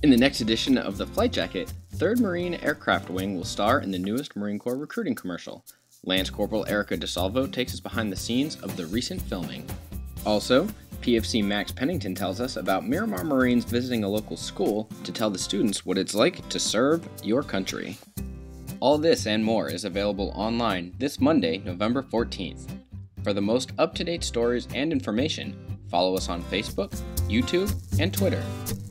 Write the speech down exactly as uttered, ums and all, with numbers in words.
In the next edition of the Flight Jacket, third Marine Aircraft Wing will star in the newest Marine Corps recruiting commercial. Lance Corporal Erica DeSalvo takes us behind the scenes of the recent filming. Also, P F C Max Pennington tells us about Miramar Marines visiting a local school to tell the students what it's like to serve your country. All this and more is available online this Monday, November fourteenth. For the most up-to-date stories and information, follow us on Facebook, YouTube, and Twitter.